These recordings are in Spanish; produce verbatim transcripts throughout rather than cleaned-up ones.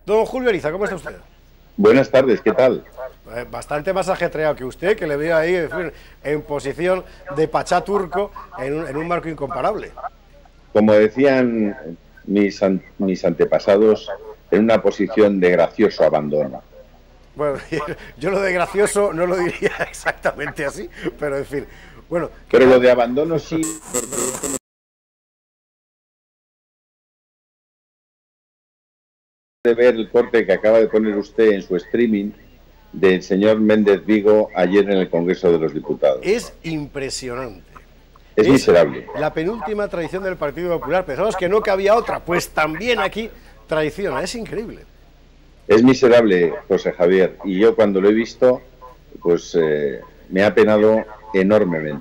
Don Julio Ariza, ¿cómo está usted? Buenas tardes, ¿qué tal? Eh, bastante más ajetreado que usted, que le veo ahí en, en posición de pachá turco en un, en un marco incomparable. Como decían mis, an mis antepasados, en una posición de gracioso abandono. Bueno, yo lo de gracioso no lo diría exactamente así, pero en fin. Bueno, pero lo de abandono sí. De ver el corte que acaba de poner usted en su streaming del señor Méndez Vigo ayer en el Congreso de los Diputados. Es impresionante. Es, es miserable. La penúltima traición del Partido Popular. Pensamos que no cabía otra, pues también aquí traiciona. Es increíble. Es miserable, José Javier, y yo cuando lo he visto, pues eh, me ha penado enormemente.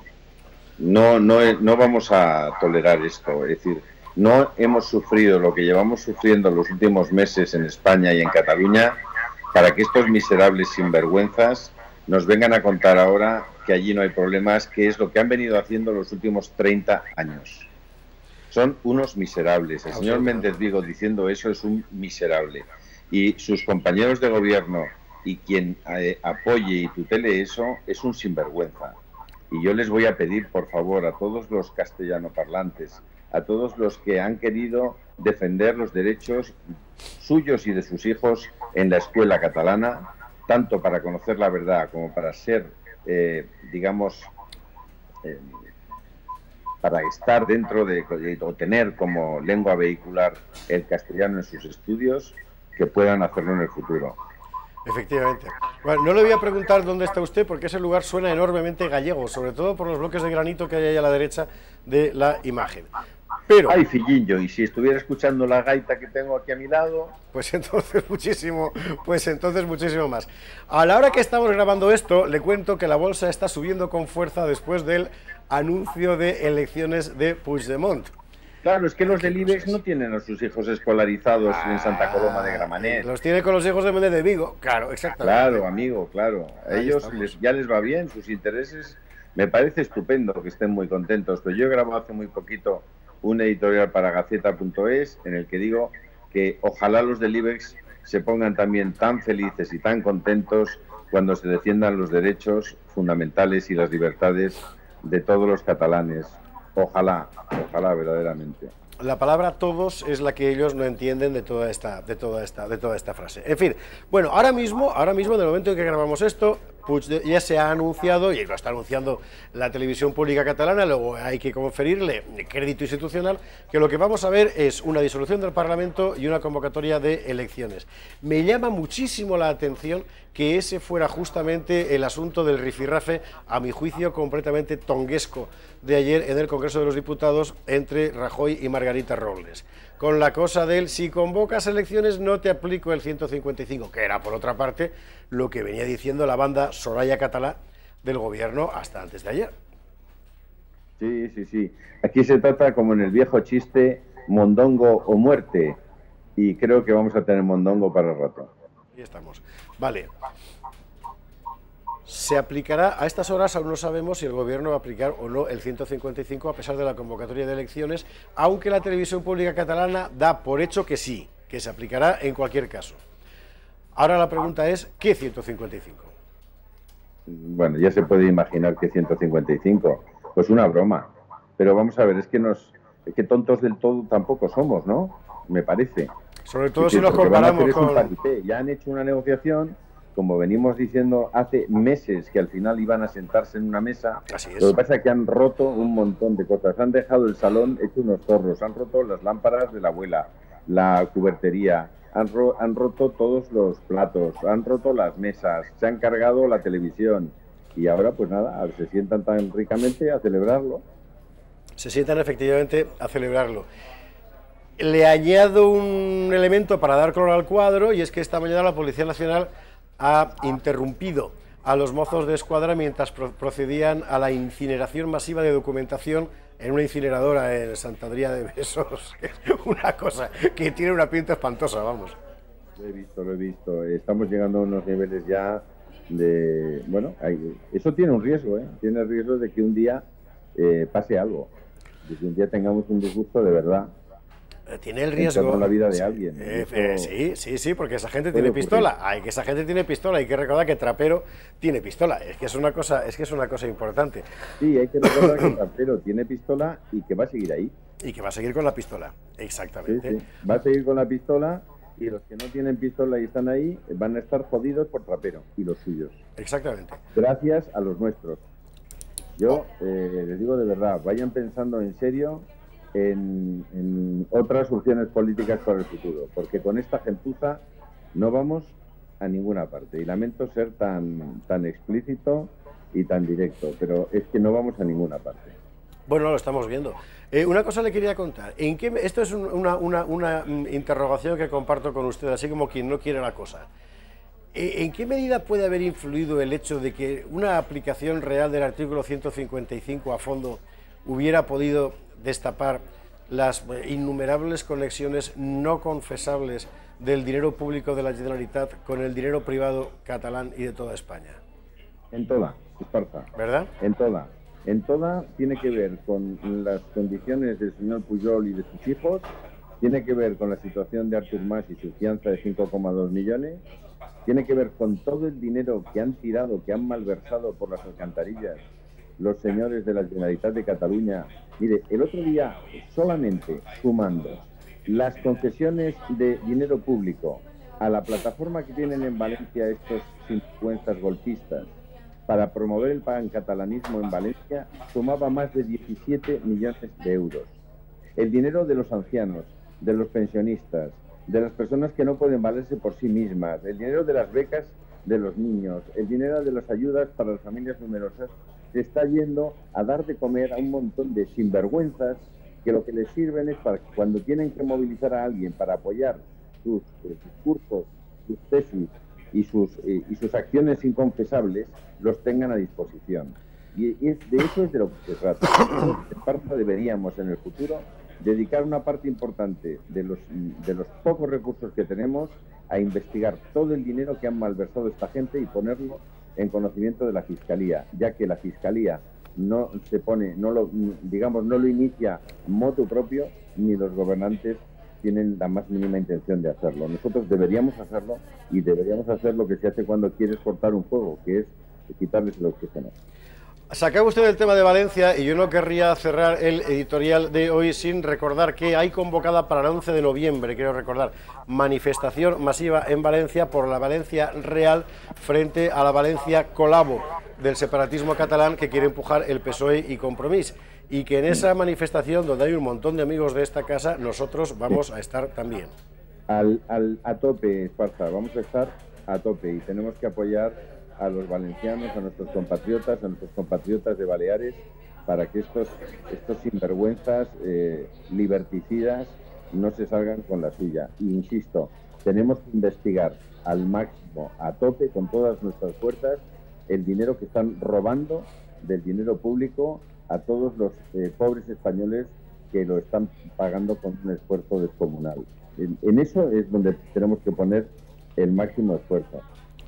No, no, no vamos a tolerar esto, es decir, no hemos sufrido lo que llevamos sufriendo los últimos meses en España y en Cataluña para que estos miserables sinvergüenzas nos vengan a contar ahora que allí no hay problemas, que es lo que han venido haciendo los últimos treinta años. Son unos miserables. El señor Méndez Vigo diciendo eso es un miserable. Y sus compañeros de gobierno y quien eh, apoye y tutele eso es un sinvergüenza. Y yo les voy a pedir, por favor, a todos los castellanoparlantes, a todos los que han querido defender los derechos suyos y de sus hijos en la escuela catalana, tanto para conocer la verdad como para ser, eh, digamos, eh, para estar dentro de, o tener como lengua vehicular el castellano en sus estudios, que puedan hacerlo en el futuro. Efectivamente. Bueno, no le voy a preguntar dónde está usted, porque ese lugar suena enormemente gallego, sobre todo por los bloques de granito que hay ahí a la derecha de la imagen. Pero... ¡Ay, fillillo! Y si estuviera escuchando la gaita que tengo aquí a mi lado... Pues entonces muchísimo, pues entonces muchísimo más. A la hora que estamos grabando esto, le cuento que la bolsa está subiendo con fuerza después del anuncio de elecciones de Puigdemont. Claro, es que los del IBEX no tienen a sus hijos escolarizados ah, en Santa Coloma de Gramenet. Los tiene con los hijos de Méndez de Vigo, claro, exactamente. Claro, amigo, claro. A ellos les, ya les va bien, sus intereses. Me parece estupendo que estén muy contentos, pero yo he grabado hace muy poquito un editorial para Gaceta punto es en el que digo que ojalá los del IBEX se pongan también tan felices y tan contentos cuando se defiendan los derechos fundamentales y las libertades de todos los catalanes. Ojalá, ojalá verdaderamente. La palabra todos es la que ellos no entienden de toda esta, de toda esta, de toda esta frase. En fin, bueno, ahora mismo, ahora mismo, en el momento en que grabamos esto, Puigdemont ya se ha anunciado, y lo está anunciando la televisión pública catalana, luego hay que conferirle crédito institucional, que lo que vamos a ver es una disolución del Parlamento y una convocatoria de elecciones. Me llama muchísimo la atención que ese fuera justamente el asunto del rifirrafe, a mi juicio completamente tonguesco, de ayer en el Congreso de los Diputados entre Rajoy y Margarita Robles. Con la cosa del si convocas elecciones no te aplico el ciento cincuenta y cinco, que era por otra parte lo que venía diciendo la banda Soraya Catalá del gobierno hasta antes de ayer. Sí, sí, sí. Aquí se trata, como en el viejo chiste, mondongo o muerte, y creo que vamos a tener mondongo para el rato. Ahí estamos. Vale. Se aplicará a estas horas, aún no sabemos si el gobierno va a aplicar o no el ciento cincuenta y cinco a pesar de la convocatoria de elecciones, aunque la televisión pública catalana da por hecho que sí, que se aplicará en cualquier caso. Ahora la pregunta es, ¿qué ciento cincuenta y cinco? Bueno, ya se puede imaginar que ciento cincuenta y cinco, pues una broma. Pero vamos a ver, es que nos, es que tontos del todo tampoco somos, ¿no? Me parece. Sobre todo si nos comparamos con... Ya han hecho una negociación, como venimos diciendo hace meses, que al final iban a sentarse en una mesa. Así es. Lo que pasa es que han roto un montón de cosas. Han dejado el salón hecho unos zorros, han roto las lámparas de la abuela, la cubertería, han, ro han roto todos los platos, han roto las mesas, se han cargado la televisión. Y ahora, pues nada, se sientan tan ricamente a celebrarlo. Se sientan efectivamente a celebrarlo. Le añado un elemento para dar color al cuadro, y es que esta mañana la Policía Nacional ha interrumpido a los mozos de escuadra mientras pro procedían a la incineración masiva de documentación en una incineradora en Santa Adrià de Besós. Una cosa que tiene una pinta espantosa, vamos. Lo he visto, lo he visto. Estamos llegando a unos niveles ya de... Bueno, hay... eso tiene un riesgo, ¿eh? Tiene el riesgo de que un día eh, pase algo, de que un día tengamos un disgusto de verdad. tiene el riesgo... En torno a la vida de alguien. Eh, eh, sí, sí, sí, porque esa gente tiene pistola. Hay que esa gente tiene pistola. Hay que recordar que Trapero tiene pistola. Es que es una cosa, es que es una cosa importante. Sí, hay que recordar que Trapero tiene pistola y que va a seguir ahí. Y que va a seguir con la pistola, exactamente. Sí, sí. Va a seguir con la pistola y los que no tienen pistola y están ahí van a estar jodidos por Trapero y los suyos. Exactamente. Gracias a los nuestros. Yo eh, les digo de verdad, vayan pensando en serio en, en otras opciones políticas para el futuro, porque con esta gentuza no vamos a ninguna parte. Y lamento ser tan, tan explícito y tan directo, pero es que no vamos a ninguna parte. Bueno, lo estamos viendo. Eh, una cosa le quería contar. ¿En qué, esto es una, una, una interrogación que comparto con usted, así como quien no quiere la cosa. ¿En qué medida puede haber influido el hecho de que una aplicación real del artículo ciento cincuenta y cinco a fondo hubiera podido destapar las innumerables conexiones no confesables del dinero público de la Generalitat con el dinero privado catalán y de toda España? En toda, Esparza. ¿Verdad? En toda. En toda tiene que ver con las condiciones del señor Pujol y de sus hijos, tiene que ver con la situación de Artur Mas y su fianza de cinco coma dos millones, tiene que ver con todo el dinero que han tirado, que han malversado por las alcantarillas los señores de la Generalitat de Cataluña. Mire, el otro día, solamente sumando las concesiones de dinero público a la plataforma que tienen en Valencia estos sinvergüenzas golpistas para promover el pancatalanismo en Valencia, sumaba más de diecisiete millones de euros. El dinero de los ancianos, de los pensionistas, de las personas que no pueden valerse por sí mismas, el dinero de las becas de los niños, el dinero de las ayudas para las familias numerosas, se está yendo a dar de comer a un montón de sinvergüenzas que lo que les sirven es para que cuando tienen que movilizar a alguien para apoyar sus, eh, sus cursos, sus tesis y sus, eh, y sus acciones inconfesables, los tengan a disposición. Y, y es, de eso es de lo que se trata. En parte deberíamos en el futuro dedicar una parte importante de los, de los pocos recursos que tenemos a investigar todo el dinero que han malversado esta gente y ponerlo en conocimiento de la Fiscalía, ya que la Fiscalía no se pone, no lo, digamos, no lo inicia motu propio, ni los gobernantes tienen la más mínima intención de hacerlo. Nosotros deberíamos hacerlo y deberíamos hacer lo que se hace cuando quieres cortar un fuego, que es quitarles el oxígeno. Sacaba usted el tema de Valencia y yo no querría cerrar el editorial de hoy sin recordar que hay convocada para el once de noviembre, quiero recordar, manifestación masiva en Valencia por la Valencia Real frente a la Valencia Colabo del separatismo catalán que quiere empujar el P S O E y Compromís. Y que en esa manifestación, donde hay un montón de amigos de esta casa, nosotros vamos a estar también. Al, al, a tope, Esparza, vamos a estar a tope y tenemos que apoyar a los valencianos, a nuestros compatriotas, a nuestros compatriotas de Baleares, para que estos, estos sinvergüenzas eh, liberticidas no se salgan con la suya. Y insisto, tenemos que investigar al máximo, a tope, con todas nuestras fuerzas, el dinero que están robando del dinero público a todos los eh, pobres españoles que lo están pagando con un esfuerzo descomunal. En, en eso es donde tenemos que poner el máximo esfuerzo.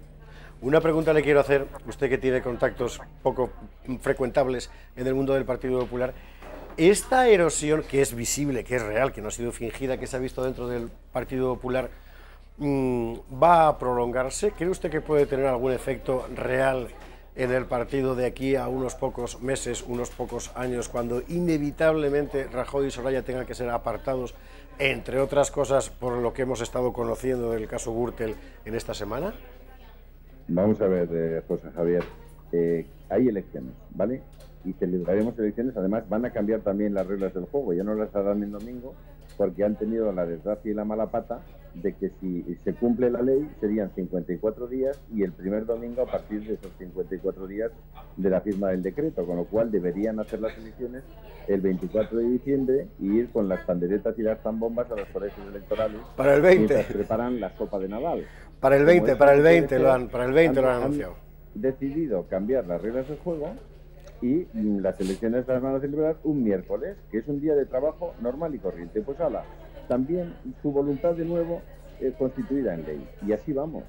Una pregunta le quiero hacer, usted que tiene contactos poco frecuentables en el mundo del Partido Popular. Esta erosión, que es visible, que es real, que no ha sido fingida, que se ha visto dentro del Partido Popular, mmm, ¿va a prolongarse? ¿Cree usted que puede tener algún efecto real en el partido de aquí a unos pocos meses, unos pocos años, cuando inevitablemente Rajoy y Soraya tengan que ser apartados, entre otras cosas, por lo que hemos estado conociendo del caso Gürtel en esta semana? Vamos a ver, eh, José Javier, eh, hay elecciones, ¿vale? Y celebraremos elecciones, además van a cambiar también las reglas del juego, ya no las harán en domingo, porque han tenido la desgracia y la mala pata de que si se cumple la ley serían cincuenta y cuatro días y el primer domingo a partir de esos cincuenta y cuatro días de la firma del decreto, con lo cual deberían hacer las elecciones el veinticuatro de diciembre y ir con las panderetas y las zambombas a los colegios electorales para el veinte. Mientras preparan la sopa de Nadal. Para el veinte, para el veinte lo han, para el veinte han, lo han anunciado. Han decidido cambiar las reglas del juego y las elecciones las van a celebrar un miércoles, que es un día de trabajo normal y corriente. Pues ala, también su voluntad de nuevo eh, constituida en ley. Y así vamos.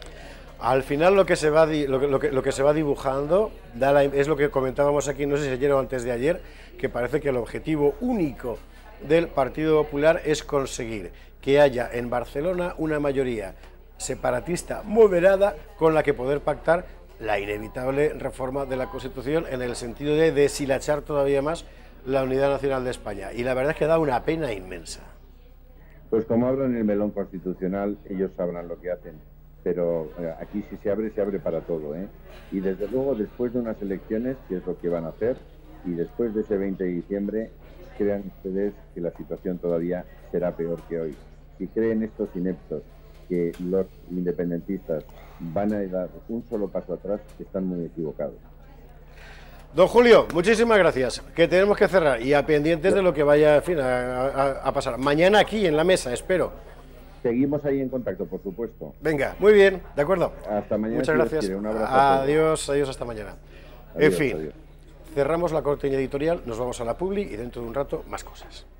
Al final lo que se va, lo que, lo que, lo que se va dibujando da la, es lo que comentábamos aquí, no sé si ayer o antes de ayer, que parece que el objetivo único del Partido Popular es conseguir que haya en Barcelona una mayoría separatista moderada con la que poder pactar la inevitable reforma de la Constitución en el sentido de deshilachar todavía más la unidad nacional de España. Y la verdad es que da una pena inmensa. Pues como abren el melón constitucional, ellos sabrán lo que hacen. Pero eh, aquí si se abre, se abre para todo, ¿eh? Y desde luego, después de unas elecciones, que es lo que van a hacer, y después de ese veinte de diciembre, crean ustedes que la situación todavía será peor que hoy. Si creen estos ineptos que los independentistas van a dar un solo paso atrás, están muy equivocados. Don Julio, muchísimas gracias, que tenemos que cerrar y a pendientes de lo que vaya en fin, a, a, a pasar. Mañana aquí en la mesa, espero. Seguimos ahí en contacto, por supuesto. Venga, muy bien, de acuerdo. Hasta mañana. Muchas Si gracias. quiere. Un abrazo. Adiós, adiós, hasta mañana. Adiós, en fin, adiós. cerramos la cortina editorial, nos vamos a la publi y dentro de un rato más cosas.